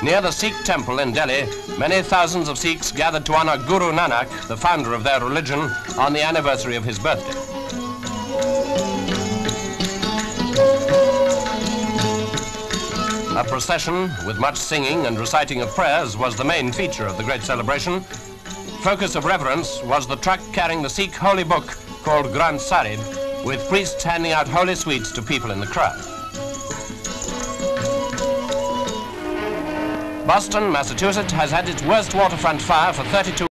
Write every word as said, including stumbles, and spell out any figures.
Near the Sikh Temple in Delhi, many thousands of Sikhs gathered to honor Guru Nanak, the founder of their religion, on the anniversary of his birthday. A procession with much singing and reciting of prayers was the main feature of the great celebration. Focus of reverence was the truck carrying the Sikh holy book called Granth Sahib, with priests handing out holy sweets to people in the crowd. Boston, Massachusetts has had its worst waterfront fire for thirty-two